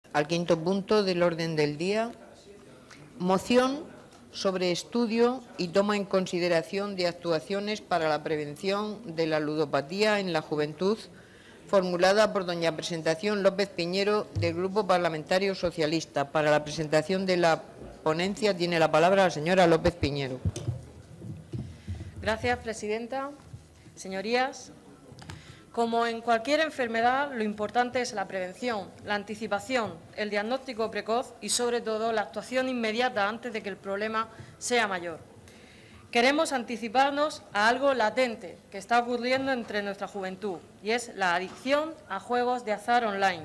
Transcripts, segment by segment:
al quinto punto del orden del día. Moción sobre estudio y toma en consideración de actuaciones para la prevención de la ludopatía en la juventud, formulada por doña Presentación López Piñero, del Grupo Parlamentario Socialista. Para la presentación de la ponencia tiene la palabra la señora López Piñero. Gracias, presidenta. Señorías, como en cualquier enfermedad, lo importante es la prevención, la anticipación, el diagnóstico precoz y, sobre todo, la actuación inmediata antes de que el problema sea mayor. Queremos anticiparnos a algo latente que está ocurriendo entre nuestra juventud, y es la adicción a juegos de azar online.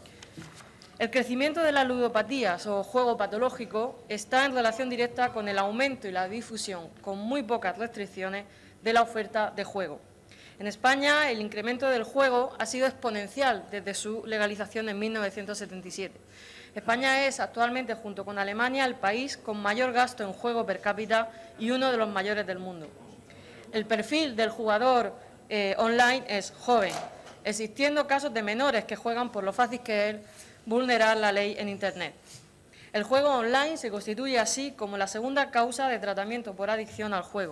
El crecimiento de las ludopatías o juego patológico está en relación directa con el aumento y la difusión, con muy pocas restricciones, de la oferta de juego. En España, el incremento del juego ha sido exponencial desde su legalización en 1977. España es actualmente, junto con Alemania, el país con mayor gasto en juego per cápita y uno de los mayores del mundo. El perfil del jugador online es joven, existiendo casos de menores que juegan por lo fácil que es vulnerar la ley en Internet. El juego online se constituye así como la segunda causa de tratamiento por adicción al juego.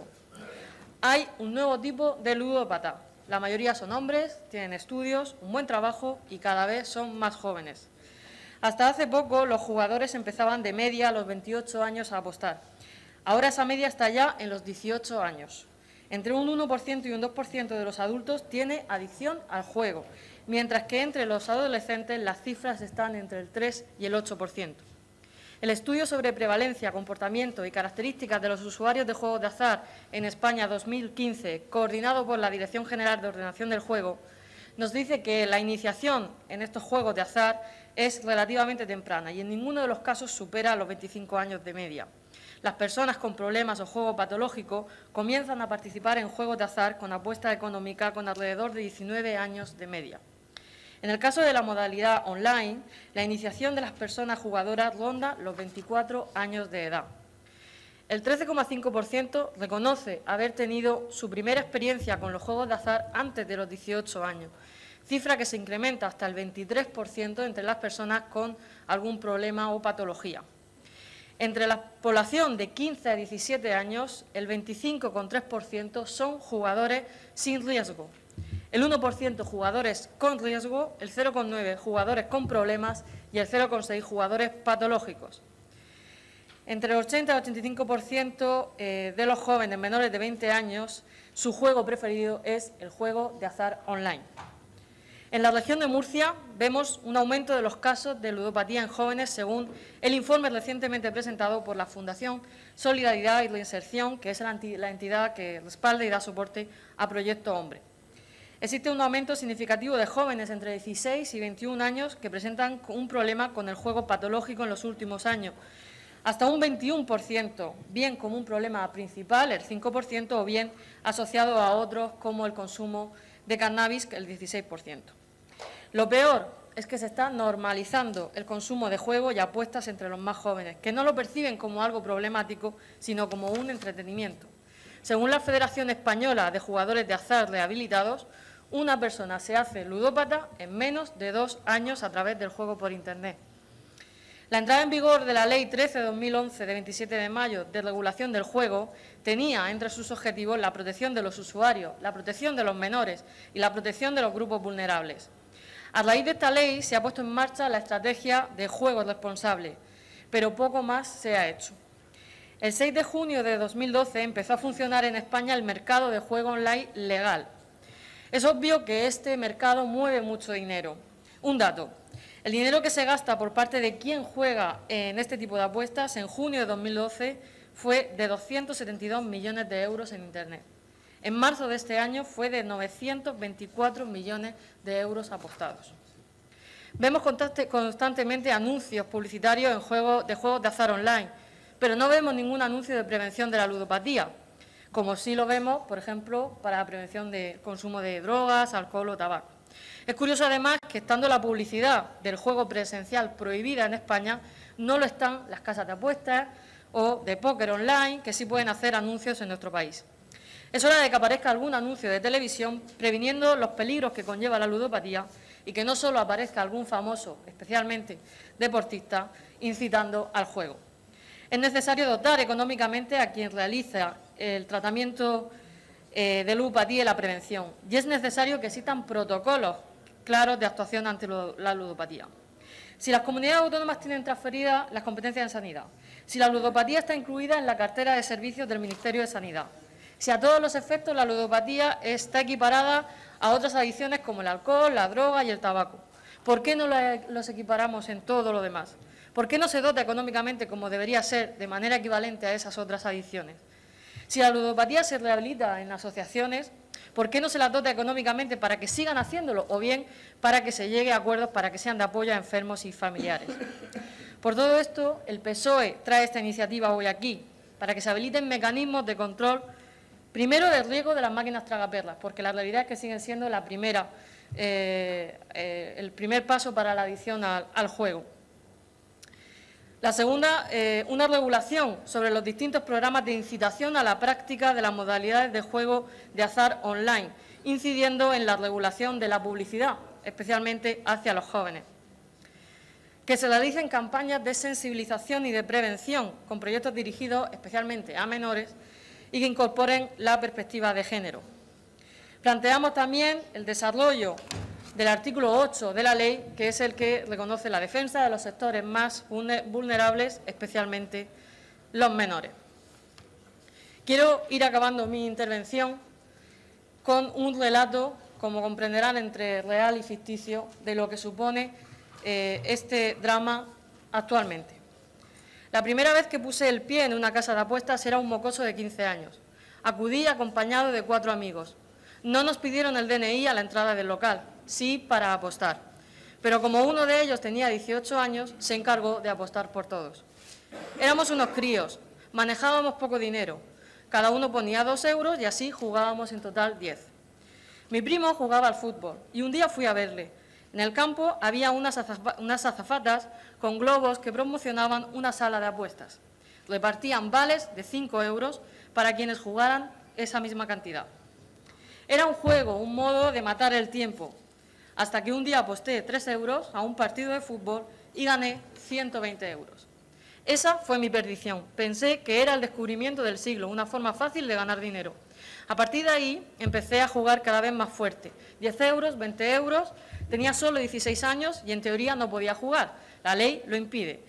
Hay un nuevo tipo de ludópata. La mayoría son hombres, tienen estudios, un buen trabajo y cada vez son más jóvenes. Hasta hace poco los jugadores empezaban de media a los 28 años a apostar. Ahora esa media está ya en los 18 años. Entre un 1% y un 2% de los adultos tiene adicción al juego, mientras que entre los adolescentes las cifras están entre el 3 y el 8%. El estudio sobre prevalencia, comportamiento y características de los usuarios de juegos de azar en España 2015, coordinado por la Dirección General de Ordenación del Juego, nos dice que la iniciación en estos juegos de azar es relativamente temprana y en ninguno de los casos supera los 25 años de media. Las personas con problemas o juego patológico comienzan a participar en juegos de azar con apuesta económica con alrededor de 19 años de media. En el caso de la modalidad online, la iniciación de las personas jugadoras ronda los 24 años de edad. El 13,5% reconoce haber tenido su primera experiencia con los juegos de azar antes de los 18 años, cifra que se incrementa hasta el 23% entre las personas con algún problema o patología. Entre la población de 15 a 17 años, el 25,3% son jugadores sin riesgo, el 1% jugadores con riesgo, el 0,9% jugadores con problemas y el 0,6% jugadores patológicos. Entre el 80 y el 85% de los jóvenes menores de 20 años, su juego preferido es el juego de azar online. En la región de Murcia vemos un aumento de los casos de ludopatía en jóvenes según el informe recientemente presentado por la Fundación Solidaridad y Reinserción, que es la entidad que respalda y da soporte a Proyecto Hombre. Existe un aumento significativo de jóvenes entre 16 y 21 años que presentan un problema con el juego patológico en los últimos años, hasta un 21%, bien como un problema principal, el 5%, o bien asociado a otros como el consumo de cannabis, el 16%. Lo peor es que se está normalizando el consumo de juego y apuestas entre los más jóvenes, que no lo perciben como algo problemático, sino como un entretenimiento. Según la Federación Española de Jugadores de Azar Rehabilitados, una persona se hace ludópata en menos de 2 años a través del juego por Internet. La entrada en vigor de la Ley 13/2011 de 27 de mayo de regulación del juego tenía entre sus objetivos la protección de los usuarios, la protección de los menores y la protección de los grupos vulnerables. A raíz de esta ley se ha puesto en marcha la estrategia de juego responsable, pero poco más se ha hecho. El 6 de junio de 2012 empezó a funcionar en España el mercado de juego online legal. Es obvio que este mercado mueve mucho dinero. Un dato: el dinero que se gasta por parte de quien juega en este tipo de apuestas en junio de 2012 fue de 272 millones de euros en Internet. En marzo de este año fue de 924 millones de euros apostados. Vemos constantemente anuncios publicitarios de juegos de azar online, pero no vemos ningún anuncio de prevención de la ludopatía, como sí lo vemos, por ejemplo, para la prevención del consumo de drogas, alcohol o tabaco. Es curioso, además, que estando la publicidad del juego presencial prohibida en España, no lo están las casas de apuestas o de póker online, que sí pueden hacer anuncios en nuestro país. Es hora de que aparezca algún anuncio de televisión previniendo los peligros que conlleva la ludopatía y que no solo aparezca algún famoso, especialmente deportista, incitando al juego. Es necesario dotar económicamente a quien realiza el tratamiento de ludopatía y la prevención, y es necesario que existan protocolos claros de actuación ante la ludopatía. Si las comunidades autónomas tienen transferidas las competencias en sanidad, si la ludopatía está incluida en la cartera de servicios del Ministerio de Sanidad, si a todos los efectos la ludopatía está equiparada a otras adicciones como el alcohol, la droga y el tabaco, ¿por qué no los equiparamos en todo lo demás? ¿Por qué no se dota económicamente, como debería ser, de manera equivalente a esas otras adicciones? Si la ludopatía se rehabilita en asociaciones, ¿por qué no se las dota económicamente para que sigan haciéndolo o bien para que se llegue a acuerdos para que sean de apoyo a enfermos y familiares? Por todo esto, el PSOE trae esta iniciativa hoy aquí, para que se habiliten mecanismos de control, primero del riesgo de las máquinas tragaperlas, porque la realidad es que siguen siendo el primer paso para la adicción al juego. La segunda, una regulación sobre los distintos programas de incitación a la práctica de las modalidades de juego de azar online, incidiendo en la regulación de la publicidad, especialmente hacia los jóvenes. Que se realicen campañas de sensibilización y de prevención con proyectos dirigidos especialmente a menores y que incorporen la perspectiva de género. Planteamos también el desarrollo del artículo 8 de la ley, que es el que reconoce la defensa de los sectores más vulnerables, especialmente los menores. Quiero ir acabando mi intervención con un relato, como comprenderán, entre real y ficticio, de lo que supone este drama actualmente. La primera vez que puse el pie en una casa de apuestas era un mocoso de 15 años. Acudí acompañado de 4 amigos. No nos pidieron el DNI a la entrada del local, sí para apostar. Pero como uno de ellos tenía 18 años, se encargó de apostar por todos. Éramos unos críos, manejábamos poco dinero. Cada uno ponía 2 euros y así jugábamos en total 10. Mi primo jugaba al fútbol y un día fui a verle. En el campo había unas azafatas con globos que promocionaban una sala de apuestas. Repartían vales de 5 euros para quienes jugaran esa misma cantidad. Era un juego, un modo de matar el tiempo, hasta que un día aposté 3 euros a un partido de fútbol y gané 120 euros. Esa fue mi perdición. Pensé que era el descubrimiento del siglo, una forma fácil de ganar dinero. A partir de ahí empecé a jugar cada vez más fuerte. 10 euros, 20 euros, tenía solo 16 años y en teoría no podía jugar. La ley lo impide.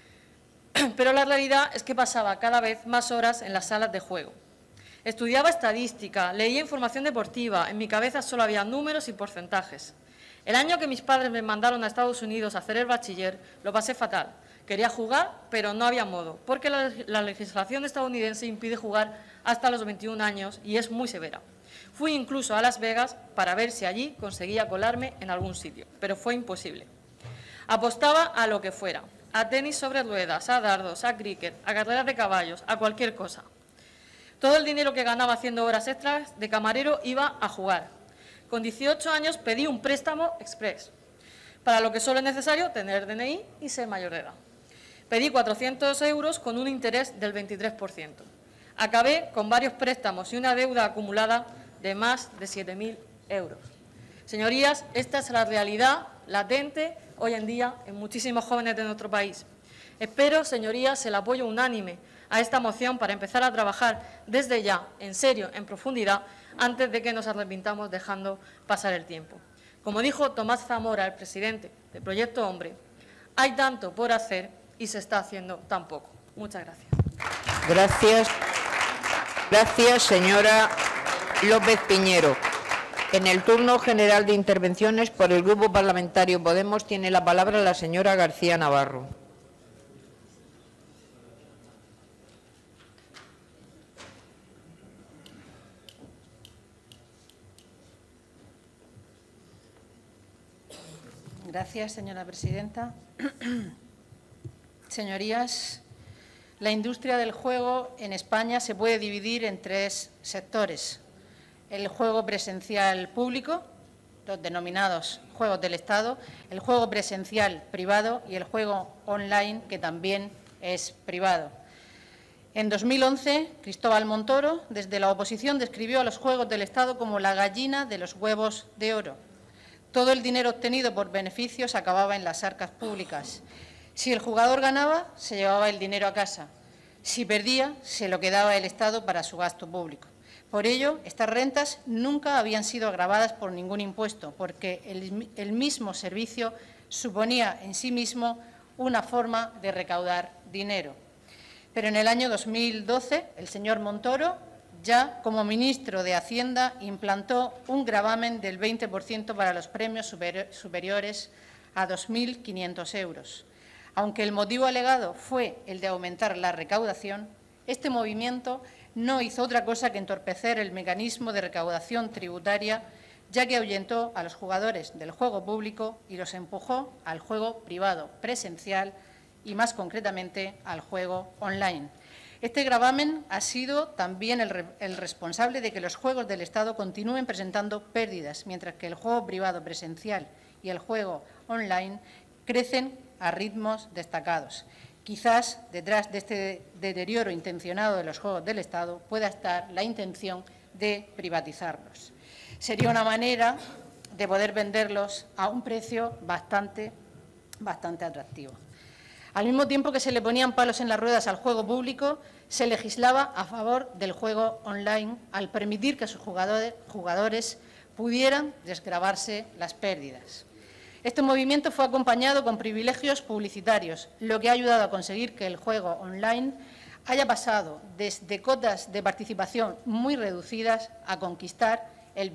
Pero la realidad es que pasaba cada vez más horas en las salas de juego. Estudiaba estadística, leía información deportiva, en mi cabeza solo había números y porcentajes. El año que mis padres me mandaron a Estados Unidos a hacer el bachiller, lo pasé fatal. Quería jugar, pero no había modo, porque la legislación estadounidense impide jugar hasta los 21 años y es muy severa. Fui incluso a Las Vegas para ver si allí conseguía colarme en algún sitio, pero fue imposible. Apostaba a lo que fuera, a tenis sobre ruedas, a dardos, a cricket, a carreras de caballos, a cualquier cosa. Todo el dinero que ganaba haciendo horas extras de camarero iba a jugar. Con 18 años pedí un préstamo express, para lo que solo es necesario tener DNI y ser mayor de edad. Pedí 400 euros con un interés del 23%. Acabé con varios préstamos y una deuda acumulada de más de 7.000 euros. Señorías, esta es la realidad latente hoy en día en muchísimos jóvenes de nuestro país. Espero, señorías, el apoyo unánime a esta moción para empezar a trabajar desde ya, en serio, en profundidad, antes de que nos arrepintamos dejando pasar el tiempo. Como dijo Tomás Zamora, el presidente del Proyecto Hombre, hay tanto por hacer y se está haciendo tan poco. Muchas gracias. Gracias. Gracias, señora López Piñero. En el turno general de intervenciones por el Grupo Parlamentario Podemos tiene la palabra la señora García Navarro. Gracias, señora presidenta. Señorías, la industria del juego en España se puede dividir en 3 sectores. El juego presencial público, los denominados juegos del Estado, el juego presencial privado y el juego online, que también es privado. En 2011, Cristóbal Montoro, desde la oposición, describió a los juegos del Estado como la gallina de los huevos de oro. Todo el dinero obtenido por beneficios acababa en las arcas públicas. Si el jugador ganaba, se llevaba el dinero a casa. Si perdía, se lo quedaba el Estado para su gasto público. Por ello, estas rentas nunca habían sido gravadas por ningún impuesto, porque el mismo servicio suponía en sí mismo una forma de recaudar dinero. Pero en el año 2012, el señor Montoro, ya como ministro de Hacienda, implantó un gravamen del 20% para los premios superiores a 2.500 euros. Aunque el motivo alegado fue el de aumentar la recaudación, este movimiento no hizo otra cosa que entorpecer el mecanismo de recaudación tributaria, ya que ahuyentó a los jugadores del juego público y los empujó al juego privado presencial y, más concretamente, al juego online. Este gravamen ha sido también el responsable de que los juegos del Estado continúen presentando pérdidas, mientras que el juego privado presencial y el juego online crecen a ritmos destacados. Quizás detrás de este deterioro intencionado de los juegos del Estado pueda estar la intención de privatizarlos. Sería una manera de poder venderlos a un precio bastante atractivo. Al mismo tiempo que se le ponían palos en las ruedas al juego público, se legislaba a favor del juego online al permitir que sus jugadores pudieran desgravarse las pérdidas. Este movimiento fue acompañado con privilegios publicitarios, lo que ha ayudado a conseguir que el juego online haya pasado desde cotas de participación muy reducidas a conquistar el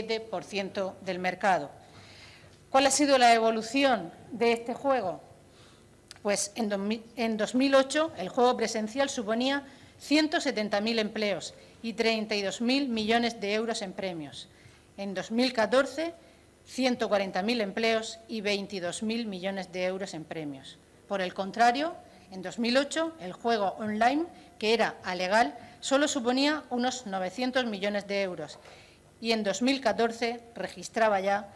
27% del mercado. ¿Cuál ha sido la evolución de este juego? Pues en 2008 el juego presencial suponía 170.000 empleos y 32.000 millones de euros en premios. En 2014, 140.000 empleos y 22.000 millones de euros en premios. Por el contrario, en 2008 el juego online, que era alegal, solo suponía unos 900 millones de euros y en 2014 registraba ya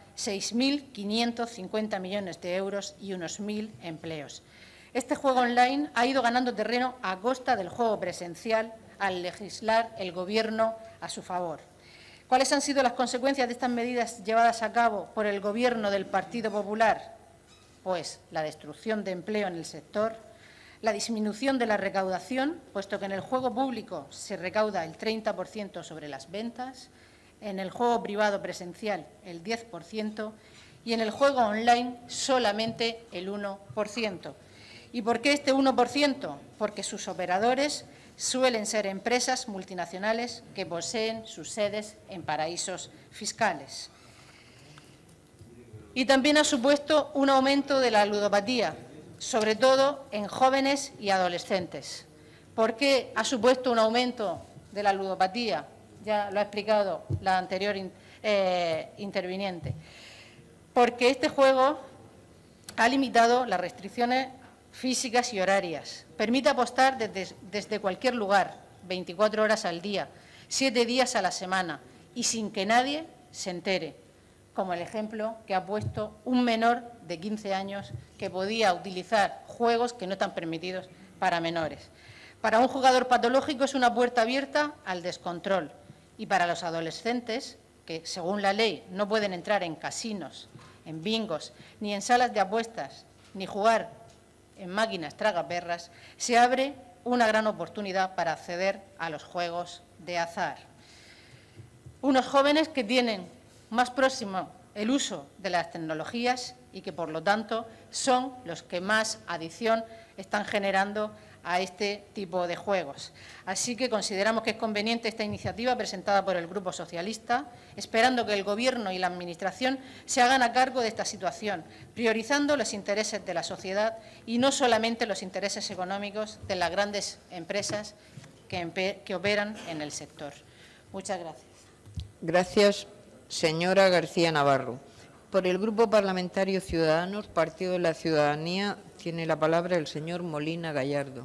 6.550 millones de euros y unos 1.000 empleos. Este juego online ha ido ganando terreno a costa del juego presencial al legislar el Gobierno a su favor. ¿Cuáles han sido las consecuencias de estas medidas llevadas a cabo por el Gobierno del Partido Popular? Pues la destrucción de empleo en el sector, la disminución de la recaudación, puesto que en el juego público se recauda el 30% sobre las ventas, en el juego privado presencial el 10% y en el juego online solamente el 1%. ¿Y por qué este 1%? Porque sus operadores suelen ser empresas multinacionales que poseen sus sedes en paraísos fiscales. Y también ha supuesto un aumento de la ludopatía, sobre todo en jóvenes y adolescentes. ¿Por qué ha supuesto un aumento de la ludopatía? Ya lo ha explicado la anterior interviniente. Porque este juego ha limitado las restricciones físicas y horarias. Permite apostar desde cualquier lugar, 24 horas al día, 7 días a la semana y sin que nadie se entere, como el ejemplo que ha puesto un menor de 15 años que podía utilizar juegos que no están permitidos para menores. Para un jugador patológico es una puerta abierta al descontrol y para los adolescentes, que según la ley no pueden entrar en casinos, en bingos, ni en salas de apuestas, ni jugar en máquinas tragaperras, se abre una gran oportunidad para acceder a los juegos de azar. Unos jóvenes que tienen más próximo el uso de las tecnologías y que, por lo tanto, son los que más adicción están generando a este tipo de juegos. Así que consideramos que es conveniente esta iniciativa presentada por el Grupo Socialista, esperando que el Gobierno y la Administración se hagan a cargo de esta situación, priorizando los intereses de la sociedad y no solamente los intereses económicos de las grandes empresas que operan en el sector. Muchas gracias. Gracias, señora García Navarro. Por el Grupo Parlamentario Ciudadanos, Partido de la Ciudadanía, tiene la palabra el señor Molina Gallardo.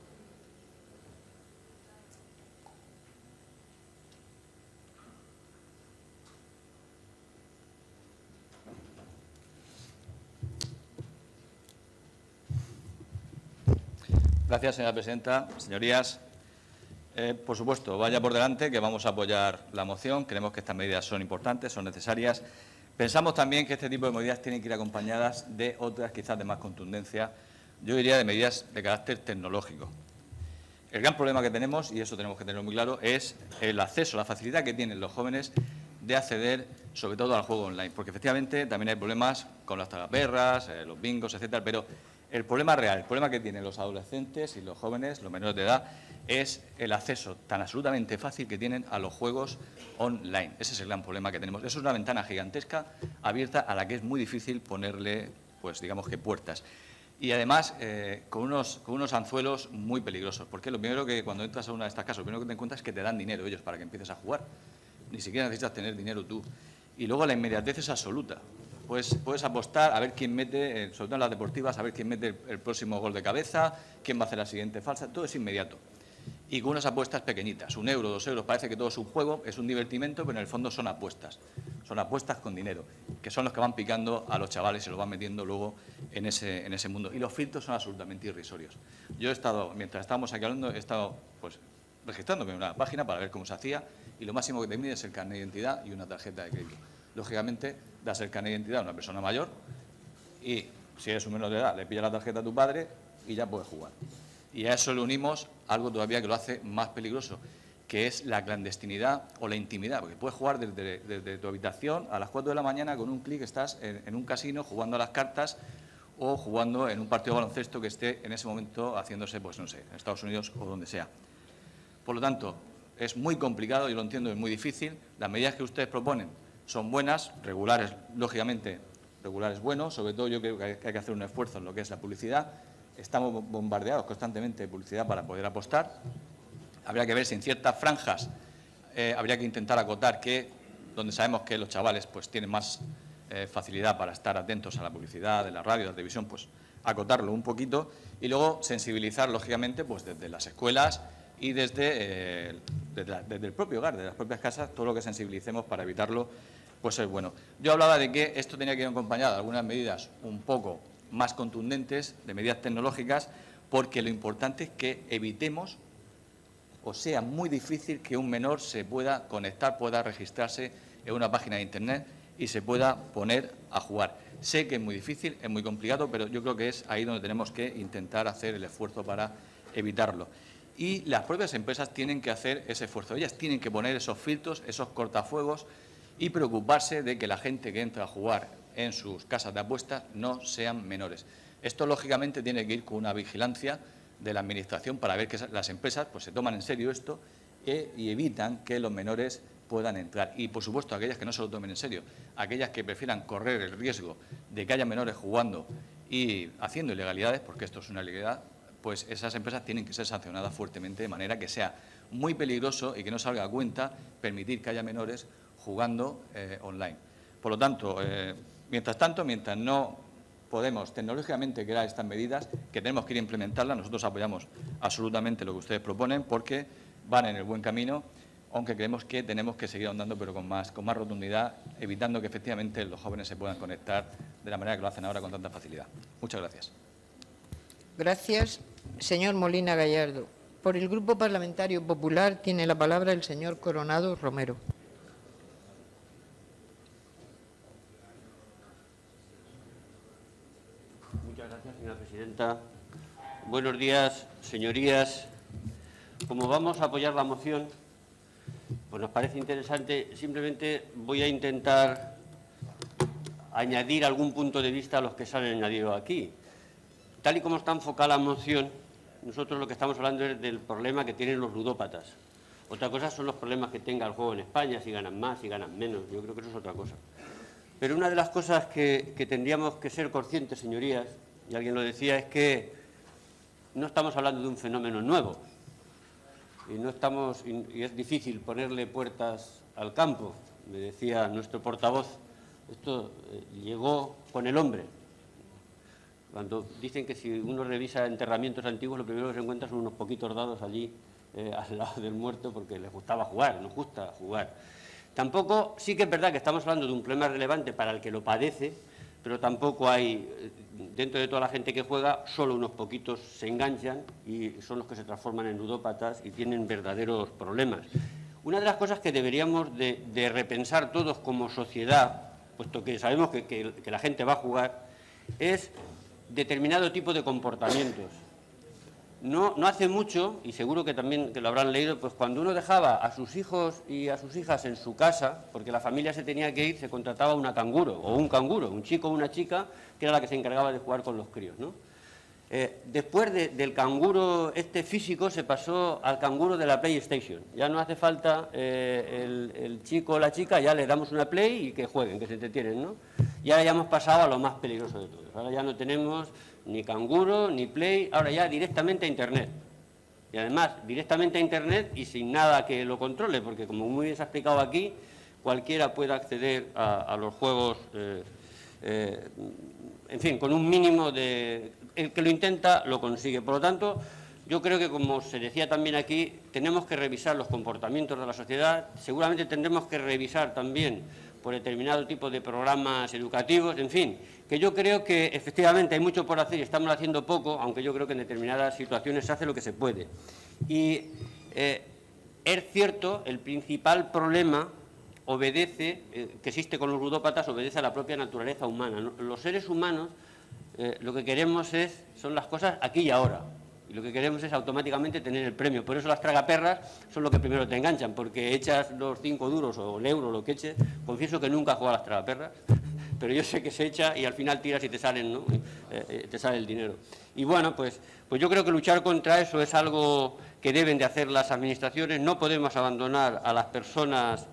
Gracias, señora presidenta. Señorías, por supuesto, vaya por delante que vamos a apoyar la moción. Creemos que estas medidas son importantes, son necesarias, Pensamos también que este tipo de medidas tienen que ir acompañadas de otras, quizás de más contundencia, yo diría de medidas de carácter tecnológico. El gran problema que tenemos, y eso tenemos que tenerlo muy claro, es el acceso, la facilidad que tienen los jóvenes de acceder, sobre todo al juego online, porque efectivamente también hay problemas con las tragaperras, los bingos, etcétera, pero el problema real, el problema que tienen los adolescentes y los jóvenes, los menores de edad, es el acceso tan absolutamente fácil que tienen a los juegos online. Ese es el gran problema que tenemos. Eso es una ventana gigantesca abierta a la que es muy difícil ponerle, pues digamos que puertas. Y además con unos anzuelos muy peligrosos, porque lo primero que cuando entras a una de estas casas, lo primero que te encuentras es que te dan dinero ellos para que empieces a jugar. Ni siquiera necesitas tener dinero tú. Y luego la inmediatez es absoluta. Pues puedes apostar a ver quién mete, sobre todo en las deportivas, a ver quién mete el próximo gol de cabeza, quién va a hacer la siguiente falsa, todo es inmediato. Y con unas apuestas pequeñitas, 1 euro, 2 euros, parece que todo es un juego, es un divertimento, pero en el fondo son apuestas con dinero, que son los que van picando a los chavales y los van metiendo luego en ese mundo. Y los filtros son absolutamente irrisorios. Yo he estado, mientras estábamos aquí hablando, he estado pues registrándome en una página para ver cómo se hacía y lo máximo que te mide es el carnet de identidad y una tarjeta de crédito. Lógicamente, das el carnet de identidad a una persona mayor y si eres un menor de edad, le pillas la tarjeta a tu padre y ya puedes jugar. Y a eso le unimos algo todavía que lo hace más peligroso, que es la clandestinidad o la intimidad, porque puedes jugar desde tu habitación a las 4 de la mañana, con un clic estás en un casino jugando a las cartas o jugando en un partido de baloncesto que esté en ese momento haciéndose, pues no sé, en Estados Unidos o donde sea. Por lo tanto, es muy complicado, yo lo entiendo, es muy difícil. Las medidas que ustedes proponen son buenas, regulares, lógicamente, regulares buenos, sobre todo yo creo que hay que hacer un esfuerzo en lo que es la publicidad. Estamos bombardeados constantemente de publicidad para poder apostar. Habría que ver si en ciertas franjas habría que intentar acotar que, donde sabemos que los chavales pues tienen más facilidad para estar atentos a la publicidad de la radio, de la televisión, pues acotarlo un poquito y luego sensibilizar, lógicamente, pues desde las escuelas y desde el propio hogar, de las propias casas, todo lo que sensibilicemos para evitarlo, pues es bueno. Yo hablaba de que esto tenía que ir acompañado de algunas medidas un poco más contundentes, de medidas tecnológicas, porque lo importante es que evitemos o sea muy difícil que un menor se pueda conectar, pueda registrarse en una página de Internet y se pueda poner a jugar. Sé que es muy difícil, es muy complicado, pero yo creo que es ahí donde tenemos que intentar hacer el esfuerzo para evitarlo. Y las propias empresas tienen que hacer ese esfuerzo. Ellas tienen que poner esos filtros, esos cortafuegos y preocuparse de que la gente que entra a jugar en sus casas de apuestas no sean menores. Esto, lógicamente, tiene que ir con una vigilancia de la Administración para ver que las empresas pues, se toman en serio esto y evitan que los menores puedan entrar. Y, por supuesto, aquellas que no se lo tomen en serio, aquellas que prefieran correr el riesgo de que haya menores jugando y haciendo ilegalidades, porque esto es una ilegalidad, pues esas empresas tienen que ser sancionadas fuertemente, de manera que sea muy peligroso y que no salga a cuenta permitir que haya menores jugando online. Por lo tanto, mientras no podemos tecnológicamente crear estas medidas, que tenemos que ir a implementarlas, nosotros apoyamos absolutamente lo que ustedes proponen porque van en el buen camino, aunque creemos que tenemos que seguir ahondando, pero con más rotundidad, evitando que efectivamente los jóvenes se puedan conectar de la manera que lo hacen ahora con tanta facilidad. Muchas gracias. Gracias. Señor Molina Gallardo. Por el Grupo Parlamentario Popular tiene la palabra el señor Coronado Romero. Muchas gracias, señora presidenta. Buenos días, señorías. Como vamos a apoyar la moción, pues nos parece interesante. Simplemente voy a intentar añadir algún punto de vista a los que se han añadido aquí. Tal y como está enfocada la moción, nosotros lo que estamos hablando es del problema que tienen los ludópatas. Otra cosa son los problemas que tenga el juego en España, si ganan más, si ganan menos. Yo creo que eso es otra cosa. Pero una de las cosas que tendríamos que ser conscientes, señorías, y alguien lo decía, es que no estamos hablando de un fenómeno nuevo. Y es difícil ponerle puertas al campo. Me decía nuestro portavoz, esto llegó con el hombre. Cuando dicen que si uno revisa enterramientos antiguos, lo primero que se encuentra son unos poquitos dados allí al lado del muerto porque les gustaba jugar, nos gusta jugar. Tampoco, sí que es verdad que estamos hablando de un problema relevante para el que lo padece, pero tampoco hay, dentro de toda la gente que juega, solo unos poquitos se enganchan y son los que se transforman en ludópatas y tienen verdaderos problemas. Una de las cosas que deberíamos de repensar todos como sociedad, puesto que sabemos que la gente va a jugar, es determinado tipo de comportamientos. No hace mucho, y seguro que también que lo habrán leído, pues cuando uno dejaba a sus hijos y a sus hijas en su casa, porque la familia se tenía que ir, se contrataba una canguro, o un canguro, un chico o una chica, que era la que se encargaba de jugar con los críos, ¿no? Después del canguro físico se pasó al canguro de la PlayStation. Ya no hace falta el chico o la chica, ya le damos una Play y que jueguen, que se entretienen, ¿no? Y ahora ya hemos pasado a lo más peligroso de todo. Ahora ya no tenemos ni canguro, ni Play, ahora ya directamente a Internet. Y además, directamente a Internet y sin nada que lo controle, porque como muy bien se ha explicado aquí, cualquiera puede acceder a los juegos, en fin, con un mínimo de... El que lo intenta lo consigue. Por lo tanto, yo creo que, como se decía también aquí, tenemos que revisar los comportamientos de la sociedad, seguramente tendremos que revisar también por determinado tipo de programas educativos, en fin, que yo creo que efectivamente hay mucho por hacer y estamos haciendo poco, aunque yo creo que en determinadas situaciones se hace lo que se puede. Y es cierto, el principal problema obedece, que existe con los ludópatas, obedece a la propia naturaleza humana, ¿no? Los seres humanos lo que queremos son las cosas aquí y ahora. Y lo que queremos es automáticamente tener el premio. Por eso las tragaperras son lo que primero te enganchan, porque echas los 5 duros o el euro, lo que eches. Confieso que nunca he jugado a las tragaperras, pero yo sé que se echa y al final tiras y te salen, ¿no? Te sale el dinero. Y bueno, pues yo creo que luchar contra eso es algo que deben de hacer las administraciones. No podemos abandonar a las personas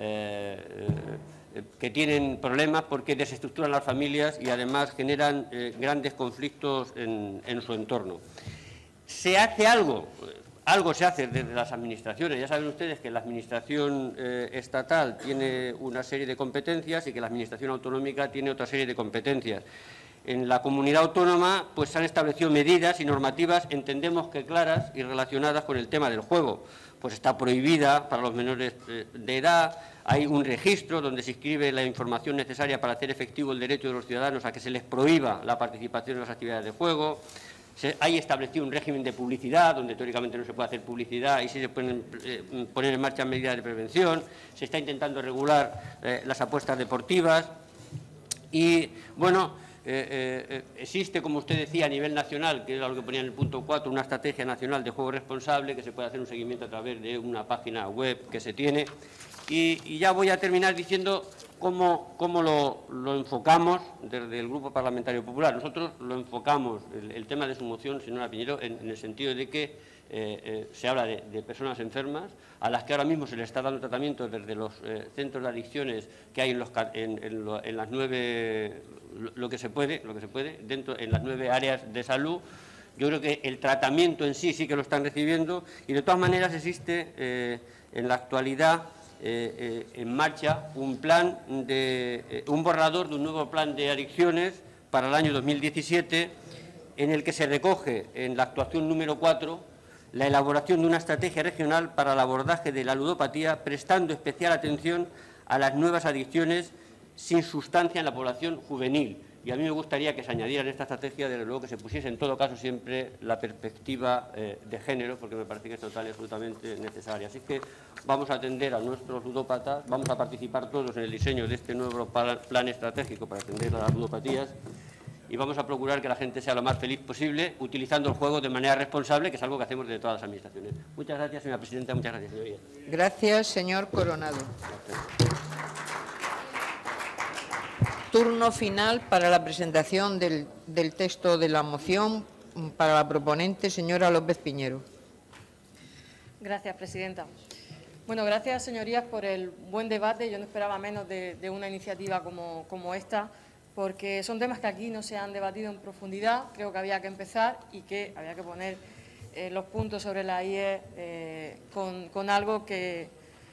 que tienen problemas, porque desestructuran las familias y además generan grandes conflictos en su entorno. ¿Se hace algo? Algo se hace desde las administraciones. Ya saben ustedes que la administración estatal tiene una serie de competencias y que la administración autonómica tiene otra serie de competencias. En la comunidad autónoma pues se han establecido medidas y normativas, entendemos que claras y relacionadas con el tema del juego. Pues está prohibida para los menores de edad, hay un registro donde se inscribe la información necesaria para hacer efectivo el derecho de los ciudadanos a que se les prohíba la participación en las actividades de juego. Hay establecido un régimen de publicidad, donde teóricamente no se puede hacer publicidad y sí se pueden poner en marcha medidas de prevención. Se está intentando regular las apuestas deportivas. Y, bueno, existe, como usted decía, a nivel nacional, que era lo que ponía en el punto 4, una estrategia nacional de juego responsable, que se puede hacer un seguimiento a través de una página web que se tiene. Y ya voy a terminar diciendo cómo lo enfocamos desde el Grupo Parlamentario Popular. Nosotros lo enfocamos, el tema de su moción, señora Piñero, en el sentido de que se habla de personas enfermas, a las que ahora mismo se les está dando tratamiento desde los centros de adicciones que hay en las 9, lo que se puede, en las 9 áreas de salud. Yo creo que el tratamiento en sí que lo están recibiendo y, de todas maneras, existe en la actualidad en marcha un borrador de un nuevo plan de adicciones para el año 2017, en el que se recoge en la actuación número 4 la elaboración de una estrategia regional para el abordaje de la ludopatía, prestando especial atención a las nuevas adicciones sin sustancia en la población juvenil. Y a mí me gustaría que se añadiera en esta estrategia, desde luego, que se pusiese en todo caso siempre la perspectiva de género, porque me parece que es total y absolutamente necesaria. Así que vamos a atender a nuestros ludópatas, vamos a participar todos en el diseño de este nuevo plan estratégico para atender a las ludopatías y vamos a procurar que la gente sea lo más feliz posible, utilizando el juego de manera responsable, que es algo que hacemos desde todas las administraciones. Muchas gracias, señora presidenta. Muchas gracias, señorías. Gracias, señor Coronado. Turno final para la presentación del texto de la moción para la proponente, señora López Piñero. Gracias, presidenta. Bueno, gracias, señorías, por el buen debate. Yo no esperaba menos de una iniciativa como esta, porque son temas que aquí no se han debatido en profundidad. Creo que había que empezar y que había que poner los puntos sobre la IE con algo que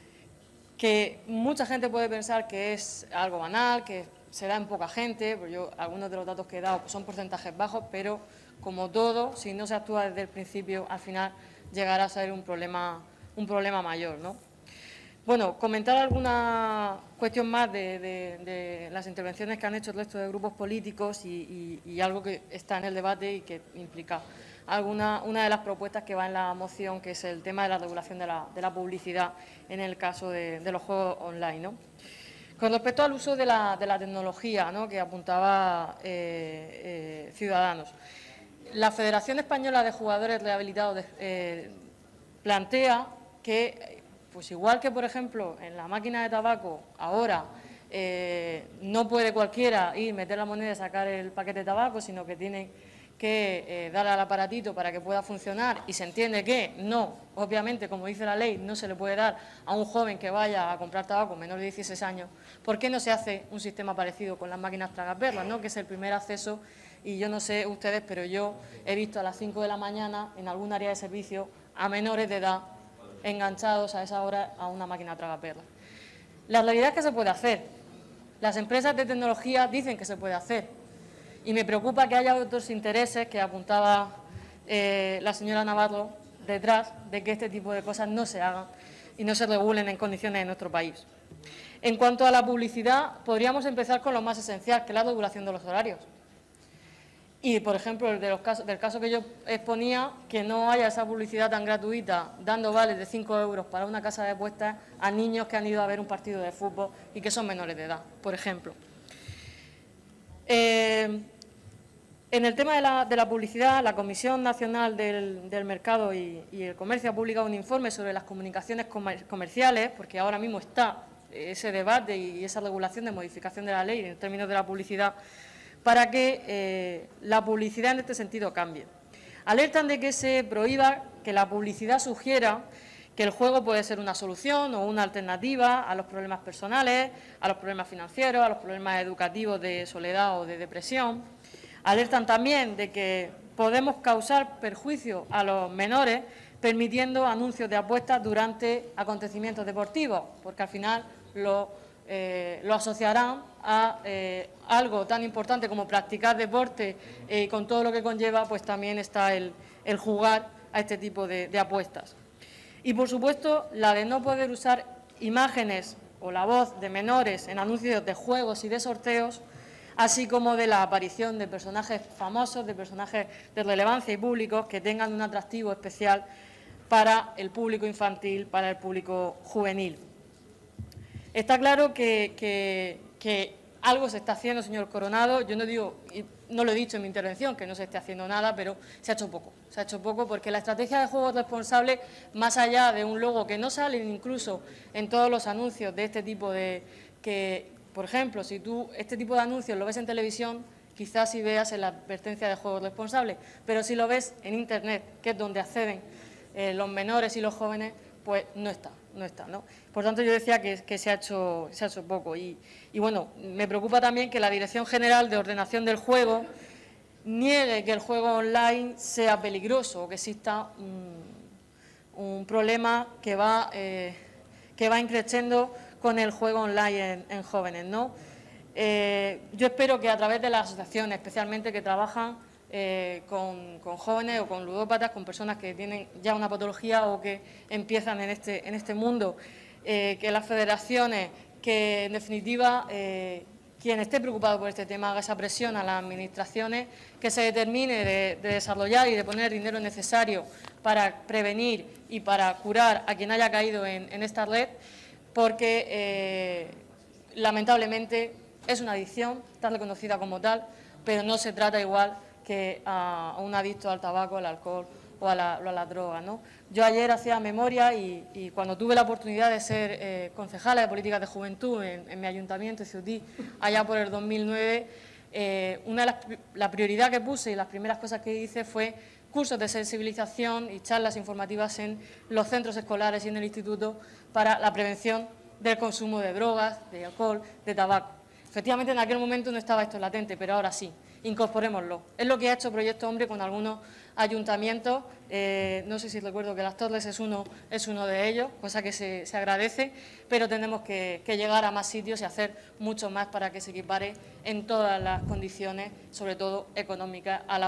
mucha gente puede pensar que es algo banal, que se da en poca gente, pues algunos de los datos que he dado son porcentajes bajos, pero como todo, si no se actúa desde el principio, al final llegará a ser un problema mayor, ¿no? Bueno, comentar alguna cuestión más de las intervenciones que han hecho el resto de grupos políticos y algo que está en el debate y que implica una de las propuestas que va en la moción, que es el tema de la regulación de la publicidad en el caso de los juegos online, ¿no? Con respecto al uso de la tecnología, ¿no?, que apuntaba Ciudadanos, la Federación Española de Jugadores Rehabilitados plantea que, pues igual que, por ejemplo, en la máquina de tabaco ahora no puede cualquiera ir, meter la moneda y sacar el paquete de tabaco, sino que tiene que darle al aparatito para que pueda funcionar, y se entiende que no, obviamente, como dice la ley, no se le puede dar a un joven que vaya a comprar tabaco menor de 16 años, ¿por qué no se hace un sistema parecido con las máquinas tragaperlas, ¿no?, que es el primer acceso? Y yo no sé ustedes, pero yo he visto a las 5 de la mañana en algún área de servicio a menores de edad enganchados a esa hora a una máquina tragaperlas. La realidad es que se puede hacer. Las empresas de tecnología dicen que se puede hacer. Y me preocupa que haya otros intereses que apuntaba la señora Navarro detrás de que este tipo de cosas no se hagan y no se regulen en condiciones en nuestro país. En cuanto a la publicidad, podríamos empezar con lo más esencial, que es la regulación de los horarios. Y, por ejemplo, del caso que yo exponía, que no haya esa publicidad tan gratuita, dando vales de 5 euros para una casa de apuestas a niños que han ido a ver un partido de fútbol y que son menores de edad, por ejemplo. En el tema de la publicidad, la Comisión Nacional del Mercado y el Comercio ha publicado un informe sobre las comunicaciones comerciales, porque ahora mismo está ese debate y esa regulación de modificación de la ley en términos de la publicidad, para que la publicidad en este sentido cambie. Alertan de que se prohíba que la publicidad sugiera que el juego puede ser una solución o una alternativa a los problemas personales, a los problemas financieros, a los problemas educativos de soledad o de depresión. Alertan también de que podemos causar perjuicio a los menores permitiendo anuncios de apuestas durante acontecimientos deportivos, porque al final lo asociarán a algo tan importante como practicar deporte y con todo lo que conlleva, pues también está el jugar a este tipo de apuestas. Y, por supuesto, la de no poder usar imágenes o la voz de menores en anuncios de juegos y de sorteos, así como de la aparición de personajes famosos, de personajes de relevancia y públicos que tengan un atractivo especial para el público infantil, para el público juvenil. Está claro que algo se está haciendo, señor Coronado. Yo no digo, y no lo he dicho en mi intervención, que no se esté haciendo nada, pero se ha hecho poco. Se ha hecho poco porque la estrategia de juegos responsables, más allá de un logo que no sale incluso en todos los anuncios de este tipo por ejemplo, si tú este tipo de anuncios lo ves en televisión, quizás sí veas en la advertencia de juegos responsables, pero si lo ves en Internet, que es donde acceden los menores y los jóvenes, pues no está, ¿no? Por tanto, yo decía que se ha hecho poco. Y bueno, me preocupa también que la Dirección General de Ordenación del Juego niegue que el juego online sea peligroso o que exista un problema que va increciendo con el juego online en jóvenes, ¿no? Yo espero que a través de las asociaciones, especialmente que trabajan con jóvenes o con ludópatas, con personas que tienen ya una patología o que empiezan en este mundo, que las federaciones, que en definitiva quien esté preocupado por este tema haga esa presión a las administraciones, que se determine de desarrollar y de poner el dinero necesario para prevenir y para curar a quien haya caído en esta red, porque lamentablemente es una adicción, está reconocida como tal, pero no se trata igual que a un adicto al tabaco, al alcohol o a la droga, ¿no? Yo ayer hacía memoria y cuando tuve la oportunidad de ser concejala de políticas de juventud en mi ayuntamiento, en Ciutí, allá por el 2009, la prioridad que puse y las primeras cosas que hice fue cursos de sensibilización y charlas informativas en los centros escolares y en el instituto para la prevención del consumo de drogas, de alcohol, de tabaco. Efectivamente, en aquel momento no estaba esto latente, pero ahora sí, incorporémoslo. Es lo que ha hecho Proyecto Hombre con algunos ayuntamientos. No sé si recuerdo que Las Torres es uno de ellos, cosa que se agradece, pero tenemos que llegar a más sitios y hacer mucho más para que se equipare en todas las condiciones, sobre todo económicas, a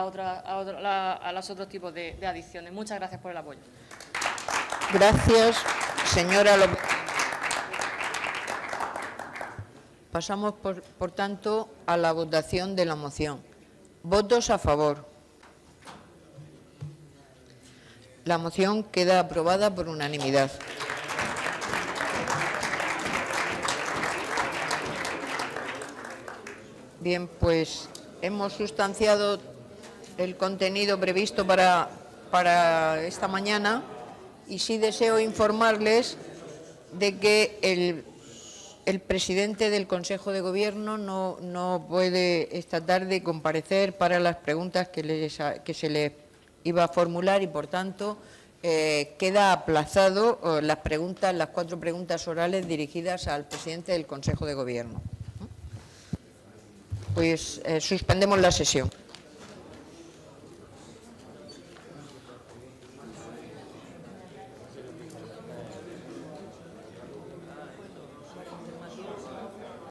los otros tipos de adicciones. Muchas gracias por el apoyo. Gracias, señora López. Pasamos, por tanto, a la votación de la moción. ¿Votos a favor? La moción queda aprobada por unanimidad. Bien, pues hemos sustanciado el contenido previsto para esta mañana y sí deseo informarles de que el presidente del Consejo de Gobierno no puede esta tarde comparecer para las preguntas que se le iba a formular y, por tanto, queda aplazado las 4 preguntas orales dirigidas al presidente del Consejo de Gobierno. Pues suspendemos la sesión.